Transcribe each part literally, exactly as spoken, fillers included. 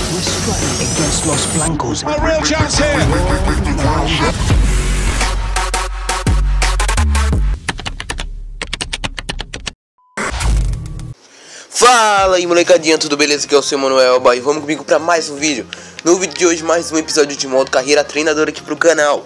We're struggling against Los Blancos. A real chance here. Fala aí molecadinha, tudo beleza? Aqui é o seu Manuel e vamos comigo pra mais um vídeo. No vídeo de hoje, mais um episódio de modo carreira treinador aqui pro canal.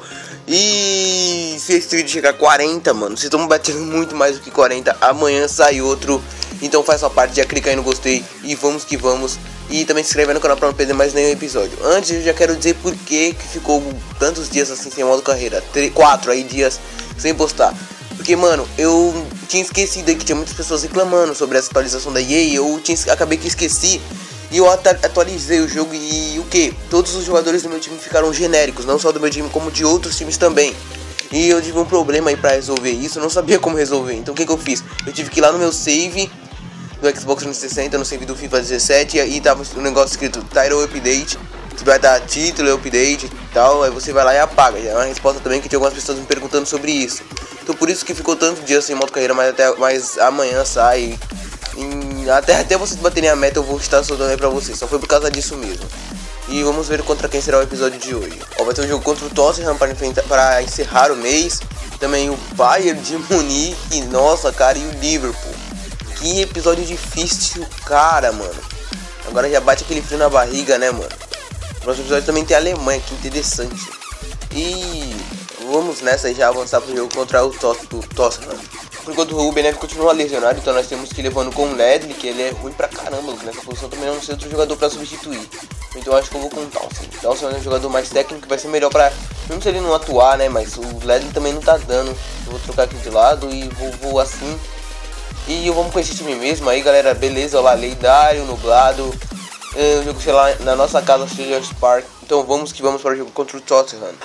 E se esse vídeo chegar a quarenta, mano, vocês estão batendo muito mais do que quarenta. Amanhã sai outro, então faz sua parte, já clica aí no gostei e vamos que vamos. E também se inscreve no canal pra não perder mais nenhum episódio. Antes eu já quero dizer por que que ficou tantos dias assim sem modo carreira, quatro aí dias sem postar. Porque, mano, eu tinha esquecido aí que tinha muitas pessoas reclamando sobre essa atualização da E A. Eu tinha, acabei que esqueci. E eu atualizei o jogo e o que? Todos os jogadores do meu time ficaram genéricos. Não só do meu time, como de outros times também. E eu tive um problema aí pra resolver isso. Eu não sabia como resolver. Então o que que eu fiz? Eu tive que ir lá no meu save do Xbox trezentos e sessenta, no save do FIFA dezessete. E tava um negócio escrito Title Update. Você vai dar título, update e tal. Aí você vai lá e apaga. Já é uma resposta também que tinha algumas pessoas me perguntando sobre isso. Então por isso que ficou tanto dia sem modo carreira, mas até mas amanhã sai. E até, até vocês baterem a meta eu vou estar soltando aí pra vocês. Só foi por causa disso mesmo. E vamos ver contra quem será o episódio de hoje. Ó, vai ter um jogo contra o Tottenham para, para encerrar o mês. Também o Bayern de Munique. Nossa, cara, e o Liverpool. Que episódio difícil, cara, mano. Agora já bate aquele frio na barriga, né, mano. No próximo episódio também tem a Alemanha, que interessante. E vamos nessa e já avançar pro jogo contra o Tottenham. Por enquanto o Ruben, né, continua lesionado, então nós temos que ir levando com o Ledley, que ele é ruim pra caramba, nessa posição também não sei outro jogador pra substituir. Então eu acho que eu vou com o Townsend. Townsend é um jogador mais técnico, que vai ser melhor pra, mesmo se ele não atuar, né, mas o Ledley também não tá dando. Eu vou trocar aqui de lado e vou, vou assim. E vamos com esse time mesmo aí, galera, beleza, olha lá, Leidário, Nublado. É, o jogo, sei lá, na nossa casa, Stadium Park. Então vamos que vamos para o jogo contra o Tottenham.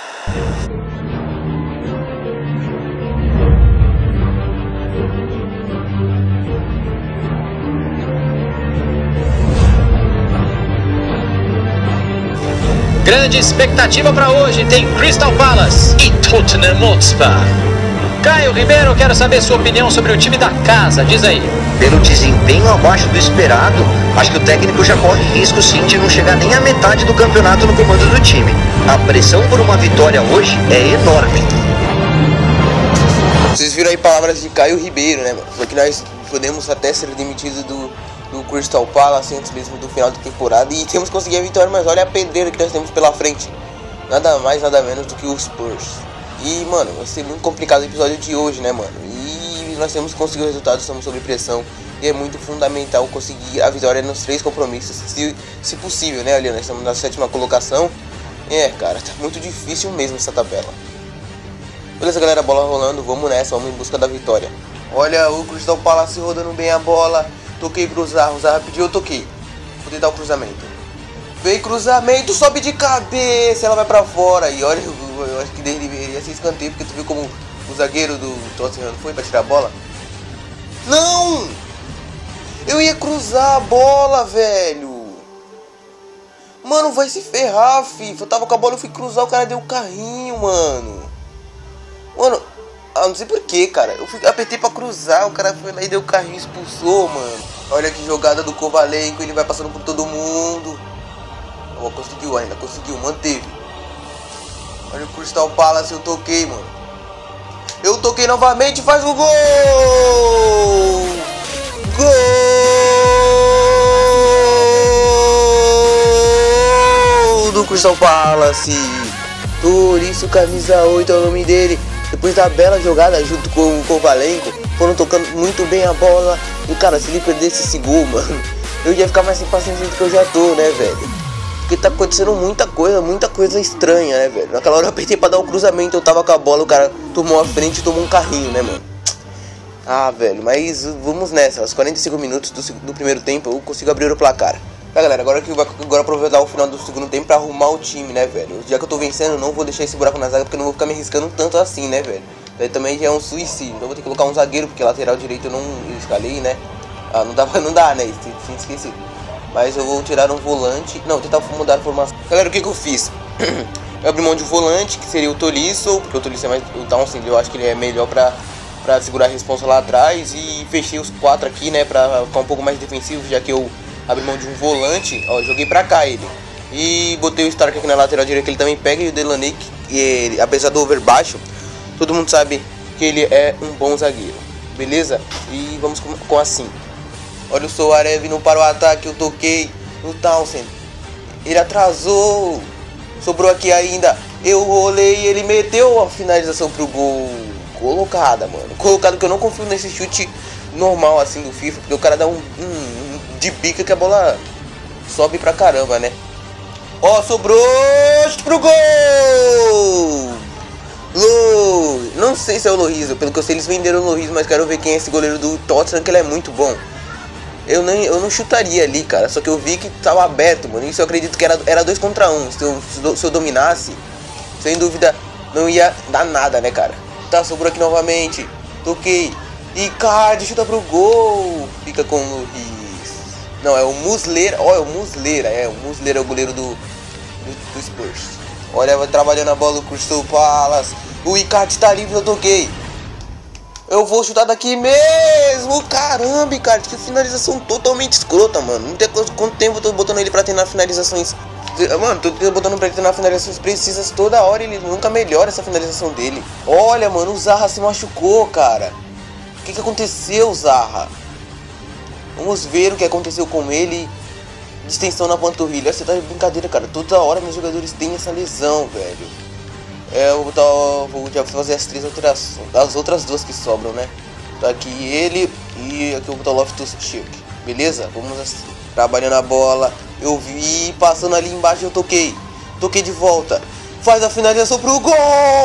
Grande expectativa para hoje, tem Crystal Palace e Tottenham Hotspur. Caio Ribeiro, quero saber sua opinião sobre o time da casa, diz aí. Pelo desempenho abaixo do esperado, acho que o técnico já corre risco sim de não chegar nem à metade do campeonato no comando do time. A pressão por uma vitória hoje é enorme. Vocês viram aí palavras de Caio Ribeiro, né, mano? Foi que nós podemos até ser demitidos do, do Crystal Palace antes mesmo do final da temporada. E temos que conseguir a vitória, mas olha a pedreira que nós temos pela frente. Nada mais, nada menos do que os Spurs. E, mano, vai ser muito complicado o episódio de hoje, né, mano? E nós temos que conseguir o resultado, estamos sob pressão. E é muito fundamental conseguir a vitória nos três compromissos, se, se possível, né, ali nós estamos na sétima colocação. É, cara, tá muito difícil mesmo essa tabela. Beleza, galera, bola rolando, vamos nessa, vamos em busca da vitória. Olha o Crystal Palace rodando bem a bola. Toquei pro Zaha, o Zaha pediu, eu toquei. Vou tentar o cruzamento. Vem cruzamento, sobe de cabeça, ela vai pra fora. E olha, eu, eu acho que deveria ser escanteio, porque tu viu como o zagueiro do Tottenham foi pra tirar a bola? Não! Eu ia cruzar a bola, velho. Mano, vai se ferrar, fi. Eu tava com a bola, eu fui cruzar, o cara deu o carrinho, mano. Mano, eu não sei porquê, cara. Eu fui, apertei pra cruzar, o cara foi lá e deu o carrinho e expulsou, mano. Olha que jogada do Kovalenko, ele vai passando por todo mundo. Oh, conseguiu ainda, conseguiu, manteve. Olha o Crystal Palace, eu toquei, mano. Eu toquei novamente, faz o gol! Gol do Crystal Palace. Por isso camisa oito é o nome dele. Depois da bela jogada junto com o Kovalenko, foram tocando muito bem a bola. E cara, se ele perdesse esse gol, mano, eu ia ficar mais sem paciência do que eu já tô, né, velho? Porque tá acontecendo muita coisa, muita coisa estranha, né, velho? Naquela hora eu apertei pra dar um cruzamento, eu tava com a bola, o cara tomou a frente e tomou um carrinho, né, mano? Ah, velho, mas vamos nessa. Aos quarenta e cinco minutos do, do primeiro tempo eu consigo abrir o placar. Tá, galera, agora que eu vou agora aproveitar o final do segundo tempo pra arrumar o time, né, velho? Já que eu tô vencendo, não vou deixar esse buraco na zaga, porque eu não vou ficar me arriscando tanto assim, né, velho? Daí também já é um suicídio. Então eu vou ter que colocar um zagueiro, porque lateral direito eu não escalei, né? Ah, não dá, não dá, né? Tinha esquecido. Mas eu vou tirar um volante. Não, tentar mudar a formação. Galera, o que que eu fiz? Eu abri mão de um volante, que seria o Tolisso, porque o Tolisso é mais... O Townsend, eu acho que ele é melhor pra, pra segurar a responsa lá atrás. E fechei os quatro aqui, né, pra ficar um pouco mais defensivo, já que eu abri mão de um volante. Ó, joguei pra cá ele. E botei o Stark aqui na lateral direita, que ele também pega. E o Delaney, que ele, apesar do over baixo, todo mundo sabe que ele é um bom zagueiro. Beleza? E vamos com, com assim. Olha o Soares vindo para o ataque. Eu toquei no Townsend. Ele atrasou. Sobrou aqui ainda. Eu rolei e ele meteu a finalização pro gol. Colocada, mano. Colocado, que eu não confio nesse chute normal assim do FIFA. Porque o cara dá um, um, um de bica que a bola sobe pra caramba, né? Ó, sobrou pro gol! Lo... Não sei se é o Lloris, pelo que eu sei eles venderam o Lloris, mas quero ver quem é esse goleiro do Tottenham, que ele é muito bom. Eu, nem, eu não chutaria ali, cara, só que eu vi que tava aberto, mano. Isso eu acredito que era, era dois contra um. Se eu, se eu dominasse, sem dúvida, não ia dar nada, né, cara? Tá, sobrou aqui novamente. Toquei. Icardi chuta pro gol. Fica com o Lloris. Não, é o Muslera. Ó, oh, é o Muslera. É, o Muslera é o goleiro do, do, do Spurs. Olha, vai trabalhando a bola do Crystal Palace. O Icardi tá livre, eu toquei. Eu vou chutar daqui mesmo. Caramba, Icardi, que finalização totalmente escrota, mano. Não tem quanto tempo eu tô botando ele pra treinar finalizações. Mano, tô botando pra ele treinar finalizações precisas toda hora. Ele nunca melhora essa finalização dele. Olha, mano, o Zaha se machucou, cara. O que que aconteceu, Zaha? Vamos ver o que aconteceu com ele. Distensão na panturrilha. Você tá de brincadeira, cara. Toda hora meus jogadores têm essa lesão, velho. É, eu vou, botar, vou já fazer as três alterações. As outras duas que sobram, né? Tá aqui ele e aqui eu vou botar o Loftus-Cheek. Beleza? Vamos assim. Trabalhando a bola. Eu vi passando ali embaixo, eu toquei. Toquei de volta. Faz a finalização pro gol!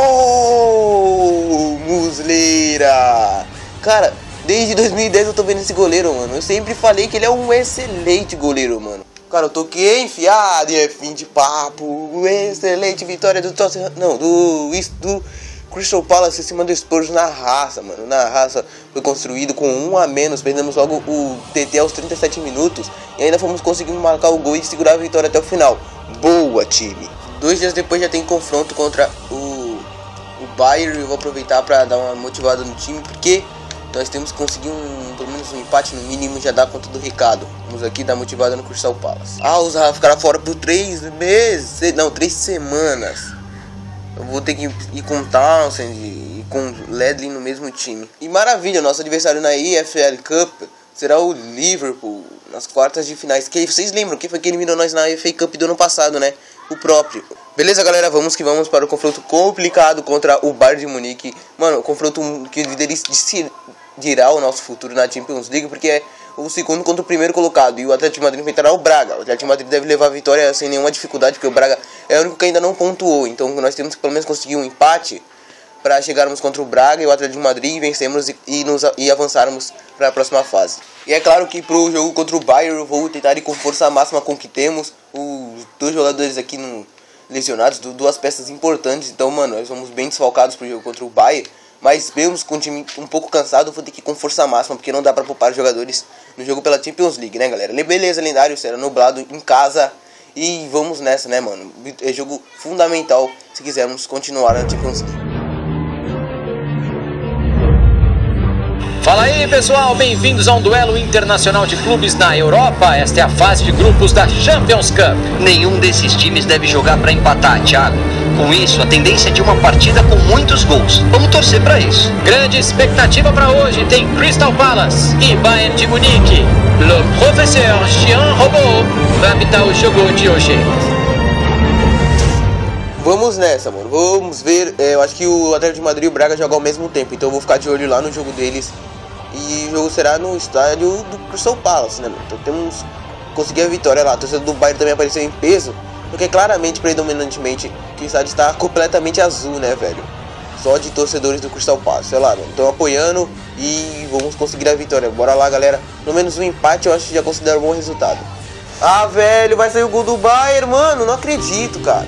Muslera! Cara, desde dois mil e dez eu tô vendo esse goleiro, mano. Eu sempre falei que ele é um excelente goleiro, mano. Cara, eu toquei enfiado e é fim de papo. Excelente vitória do Tottenham. Não, do, do Crystal Palace em cima do Spurs na raça, mano. Na raça. Foi construído com um a menos. Perdemos logo o T T aos trinta e sete minutos. E ainda fomos conseguindo marcar o gol e segurar a vitória até o final. Boa, time. Dois dias depois já tem confronto contra o, o Bayern. Eu vou aproveitar pra dar uma motivada no time, porque nós temos que conseguir um, pelo menos um empate no mínimo, já dá conta do recado. Vamos aqui dar motivada no Crystal Palace. Ah, os Zaha ficaram fora por três meses, não, três semanas. Eu vou ter que ir com Townsend e com Ledley no mesmo time. E maravilha, nosso adversário na E F L Cup será o Liverpool, nas quartas de finais. Que vocês lembram, quem foi que eliminou nós na F A Cup do ano passado, né? O próprio. Beleza, galera, vamos que vamos para o confronto complicado contra o Bayern de Munique. Mano, o confronto que decidirá o nosso futuro na Champions League, porque é o segundo contra o primeiro colocado. E o Atlético de Madrid enfrentará o Braga. O Atlético de Madrid deve levar a vitória sem nenhuma dificuldade, porque o Braga é o único que ainda não pontuou. Então nós temos que pelo menos conseguir um empate para chegarmos contra o Braga e o Atlético de Madrid, vencermos e, e, nos, e avançarmos para a próxima fase. E é claro que pro jogo contra o Bayern eu vou tentar ir com força máxima com o que temos. Os dois jogadores aqui no, lesionados, duas peças importantes. Então, mano, nós somos bem desfalcados pro jogo contra o Bayern. Mas mesmo com o time um pouco cansado, eu vou ter que ir com força máxima, porque não dá pra poupar os jogadores no jogo pela Champions League, né, galera? Beleza, lendário, será nublado em casa. E vamos nessa, né, mano? É jogo fundamental se quisermos continuar na Champions League. Fala aí, pessoal, bem-vindos a um duelo internacional de clubes na Europa. Esta é a fase de grupos da Champions Cup. Nenhum desses times deve jogar para empatar, Thiago. Com isso, a tendência é de uma partida com muitos gols. Vamos torcer para isso. Grande expectativa para hoje tem Crystal Palace e Bayern de Munique. O professeur Jean Robot vai apitar o jogo de hoje. Vamos nessa, mano. Vamos ver. É, eu acho que o Atlético de Madrid e o Braga jogam ao mesmo tempo, então eu vou ficar de olho lá no jogo deles. E o jogo será no estádio do Crystal Palace, né, mano? Então temos que conseguir a vitória lá. A torcida do Bayern também apareceu em peso, porque claramente, predominantemente, que o estádio está completamente azul, né, velho? Só de torcedores do Crystal Palace, sei lá, mano. Estão apoiando e vamos conseguir a vitória. Bora lá, galera. Pelo menos um empate eu acho que já considero um bom resultado. Ah, velho, vai sair o gol do Bayern, mano. Não acredito, cara.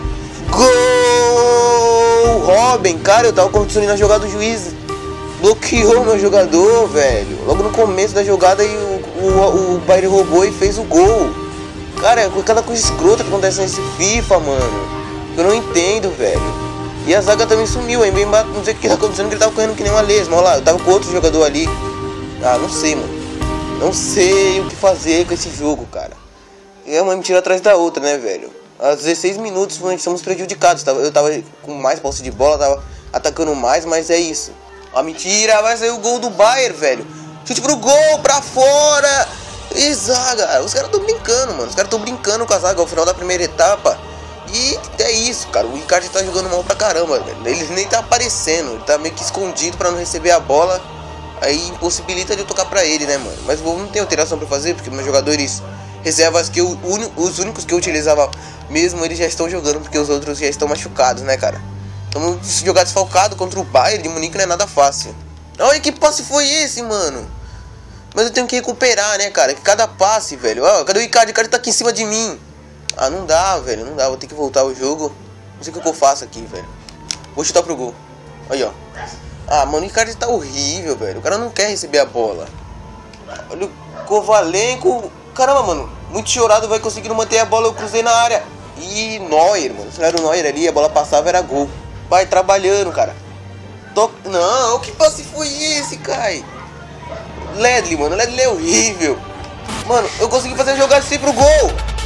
Gol! Robin, cara, eu tava condicionando a jogada do juiz. Bloqueou meu jogador, velho. Logo no começo da jogada e o, o, o Bayern roubou e fez o gol. Cara, é cada coisa escrota que acontece nesse FIFA, mano. Eu não entendo, velho. E a zaga também sumiu. Aí bem, não sei o que tá acontecendo, que ele tava correndo que nem uma lesma. Olha lá, eu tava com outro jogador ali. Ah, não sei, mano. Não sei o que fazer com esse jogo, cara. é uma mentira atrás da outra, né, velho? Aos dezesseis minutos nós estamos prejudicados. Eu tava com mais posse de bola, tava atacando mais, mas é isso. A mentira, vai sair o gol do Bayern, velho. Chute pro gol, pra fora. E zaga, os caras tão brincando, mano. Os caras tão brincando com a zaga ao final da primeira etapa. E é isso, cara. O Icardi tá jogando mal pra caramba, velho. Ele nem tá aparecendo. Ele tá meio que escondido pra não receber a bola. Aí impossibilita de eu tocar pra ele, né, mano. Mas eu não tenho alteração pra fazer, porque meus jogadores reservas, que eu, os únicos que eu utilizava mesmo, eles já estão jogando, porque os outros já estão machucados, né, cara. Então jogar desfalcado contra o Bayern de Munique não é nada fácil. Olha que passe foi esse, mano. Mas eu tenho que recuperar, né, cara? Que cada passe, velho. Ó, cadê o Icardi? O Icardi tá aqui em cima de mim. Ah, não dá, velho. Não dá. Vou ter que voltar o jogo. Não sei o que eu faço aqui, velho. Vou chutar pro gol. Aí, ó. Ah, mano, o Icardi tá horrível, velho. O cara não quer receber a bola. Olha o Kovalenko. Caramba, mano. Muito chorado, vai conseguindo manter a bola. Eu cruzei na área. Ih, Neuer, mano. Se não era o Neuer ali, a bola passava, era gol. Vai trabalhando, cara. Tô... Não, que passe foi esse, Kai? Ledley, mano. Ledley é horrível. Mano, eu consegui fazer a jogada assim pro gol.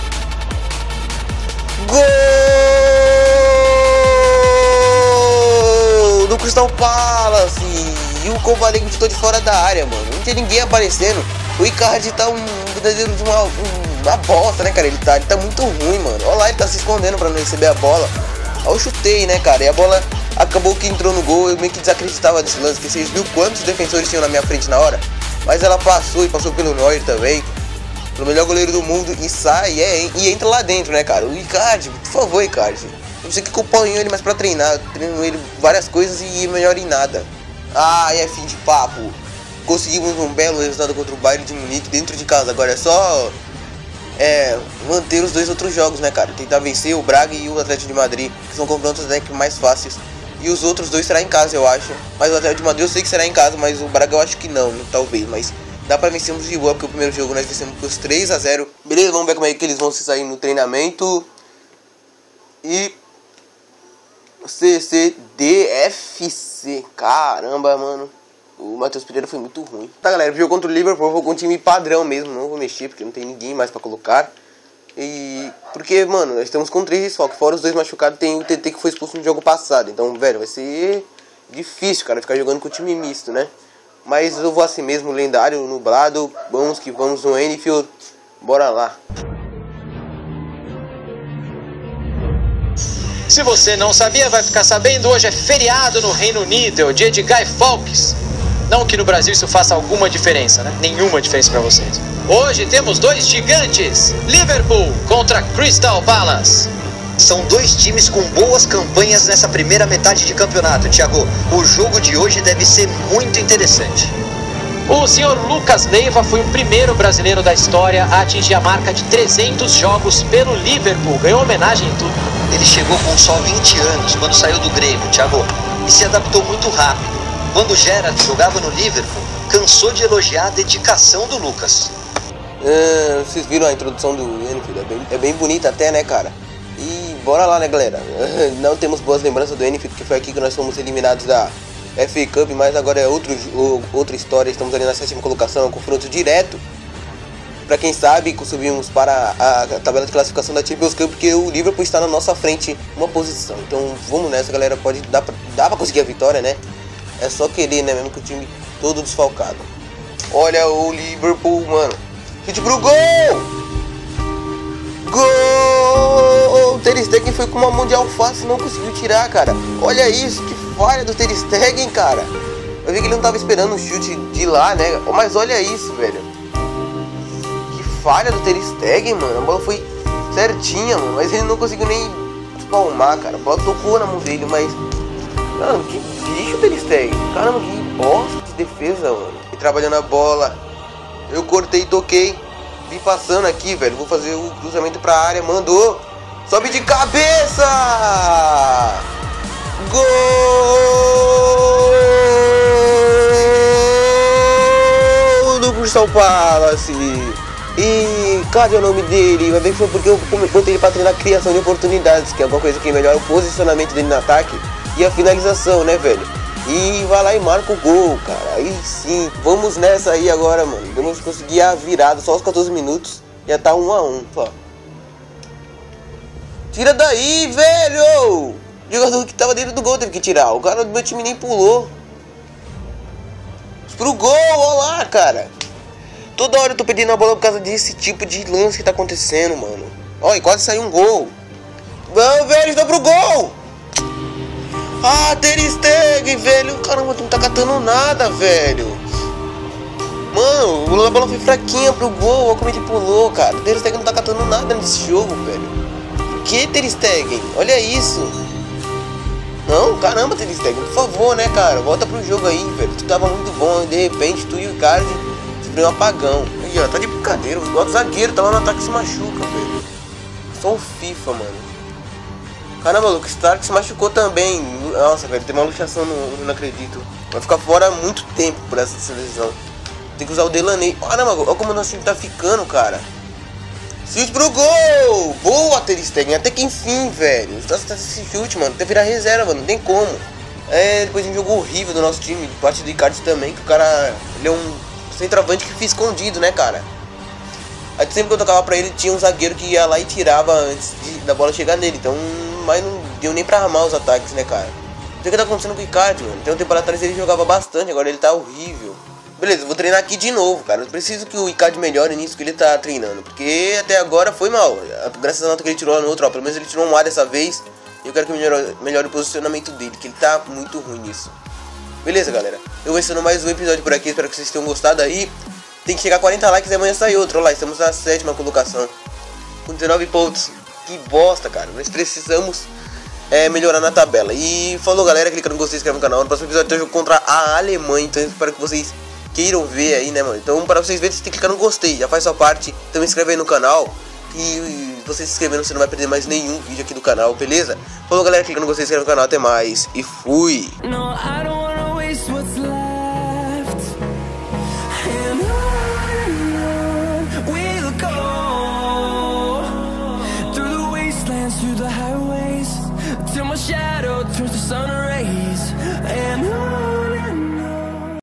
Gol do Crystal Palace. E o Kovalenko chutou de fora da área, mano. Não tem ninguém aparecendo. O Icardi tá um verdadeiro de uma, uma bosta, né, cara? Ele tá, ele tá muito ruim, mano. Olha lá, ele tá se escondendo pra não receber a bola. Aí eu chutei, né, cara? E a bola acabou que entrou no gol. Eu meio que desacreditava desse lance. Que vocês viram quantos defensores tinham na minha frente na hora? Mas ela passou e passou pelo Neuer também. Pelo melhor goleiro do mundo. E sai é, e entra lá dentro, né, cara? O Icardi, por favor, Icardi. Eu não sei que acompanho ele mais pra treinar. Eu treino ele várias coisas e melhor em nada. Ah, é fim de papo. Conseguimos um belo resultado contra o Bayern de Munique dentro de casa. Agora é só é, manter os dois outros jogos, né, cara? Tentar vencer o Braga e o Atlético de Madrid, que são confrontos até que mais fáceis. E os outros dois será em casa, eu acho. Mas o Atlético de Madrid eu sei que será em casa, mas o Braga eu acho que não, talvez. Mas dá pra vencermos de boa, porque o primeiro jogo nós vencemos por três a zero. Beleza, vamos ver como é que eles vão se sair no treinamento. E C C D F C, caramba, mano. O Matheus Pereira foi muito ruim. Tá, galera, o jogo contra o Liverpool eu vou com um time padrão mesmo. Não vou mexer, porque não tem ninguém mais pra colocar. E... porque, mano, nós estamos com três desfalques. Fora os dois machucados, tem o T T que foi expulso no jogo passado. Então, velho, vai ser difícil, cara, ficar jogando com o time misto, né? Mas eu vou assim mesmo, lendário, nublado. Vamos que vamos no Anfield. Bora lá. Se você não sabia, vai ficar sabendo. Hoje é feriado no Reino Unido, é o dia de Guy Fawkes. Não que no Brasil isso faça alguma diferença, né? Nenhuma diferença pra vocês. Hoje temos dois gigantes. Liverpool contra Crystal Palace. São dois times com boas campanhas nessa primeira metade de campeonato, Thiago. O jogo de hoje deve ser muito interessante. O senhor Lucas Leiva foi o primeiro brasileiro da história a atingir a marca de trezentos jogos pelo Liverpool. Ganhou homenagem em tudo. Ele chegou com só vinte anos quando saiu do Grêmio, Thiago, e se adaptou muito rápido. Quando Gerrard jogava no Liverpool, cansou de elogiar a dedicação do Lucas. É, vocês viram a introdução do Anfield? É bem, é bem bonita até, né, cara? E bora lá, né, galera? Não temos boas lembranças do Anfield, porque foi aqui que nós fomos eliminados da F A Cup, mas agora é outro, outra história. Estamos ali na sétima colocação, é um confronto direto. Pra quem sabe, subimos para a tabela de classificação da Champions Cup, porque o Liverpool está na nossa frente, uma posição. Então vamos nessa, galera. Pode dar pra, dá pra conseguir a vitória, né? É só querer, né? Mesmo com o time todo desfalcado. Olha o Liverpool, mano. Chute pro gol! Gol! O Ter Stegen foi com uma mão de alface e não conseguiu tirar, cara. Olha isso, que falha do Ter Stegen, cara. Eu vi que ele não tava esperando o chute de lá, né? Mas olha isso, velho. Que falha do Ter Stegen, mano. A bola foi certinha, mano. Mas ele não conseguiu nem espalmar, cara. A bola tocou na mão dele, mas... mano, que bicho Ter Stegen. Caramba, que bosta de defesa, mano. E trabalhando a bola. Eu cortei e toquei. Vim passando aqui, velho. Vou fazer o cruzamento pra área. Mandou. Sobe de cabeça. Gol do Crystal Palace. E cadê o nome dele? Vai ver que foi porque eu botei ele pra treinar criação de oportunidades, que é alguma coisa que melhora o posicionamento dele no ataque e a finalização, né, velho? E vai lá e marca o gol, cara. Aí sim, vamos nessa aí agora, mano. Vamos conseguir a virada só aos quatorze minutos. Já tá um a um, ó. Tira daí, velho! O jogador que tava dentro do gol teve que tirar. O cara do meu time nem pulou. Pro gol, olha lá, cara. Toda hora eu tô perdendo a bola por causa desse tipo de lance que tá acontecendo, mano. Olha, quase saiu um gol. Não, velho, está pro gol! Ah, Ter Stegen, velho. Caramba, tu não tá catando nada, velho. Mano, a bola foi fraquinha pro gol. Olha como ele pulou, cara. O Ter Stegen não tá catando nada nesse jogo, velho. Por que, Ter Stegen? Olha isso. Não, caramba, Ter Stegen, por favor, né, cara? Volta pro jogo aí, velho. Tu tava muito bom, de repente tu e o Icardi sofreu um apagão. Aí, ó, tá de brincadeira. O outro zagueiro tá lá no ataque e se machuca, velho. Só o FIFA, mano. Caramba, o Luke Stark se machucou também. Nossa, velho, tem uma luxação, não, não acredito. Vai ficar fora há muito tempo por essa lesão. Tem que usar o Delaney. Caramba, olha como o nosso time tá ficando, cara. Chute pro gol! Boa, Ter Stegen, até que enfim, velho. Esse chute, mano, tem que virar reserva, mano, não tem como. É, depois de um jogo horrível do nosso time, parte do Icardi também, que o cara, ele é um centroavante que fica escondido, né, cara. Aí sempre que eu tocava pra ele, tinha um zagueiro que ia lá e tirava antes de, da bola chegar nele. Então, mas não deu nem pra armar os ataques, né, cara. Não sei o que tá acontecendo com o Icardi, mano. Tem um tempo atrás ele jogava bastante, agora ele tá horrível. Beleza, eu vou treinar aqui de novo, cara. Eu preciso que o Icardi melhore nisso que ele tá treinando, porque até agora foi mal. Graças à nota que ele tirou lá no outro, ó, pelo menos ele tirou um A dessa vez. E eu quero que melhore, melhore o posicionamento dele, que ele tá muito ruim nisso. Beleza, galera. Eu vou ensinando mais um episódio por aqui, espero que vocês tenham gostado aí. Tem que chegar a quarenta likes e amanhã sai outro. Olha lá, estamos na sétima colocação com dezenove pontos. Que bosta, cara. Nós precisamos é, melhorar na tabela. E falou, galera. Clica no gostei, se inscreve no canal. No próximo episódio tem um jogo contra a Alemanha. Então eu espero que vocês queiram ver aí, né, mano. Então para vocês verem, você tem que clicar no gostei. Já faz sua parte. Então se inscreve aí no canal. E você se inscrevendo, você não vai perder mais nenhum vídeo aqui do canal, beleza? Falou, galera. Clica no gostei, se inscreve no canal. Até mais. E fui. No, I don't wanna waste what's left. And on we'll go through the wastelands, through the highways, till my shadow turns to sun.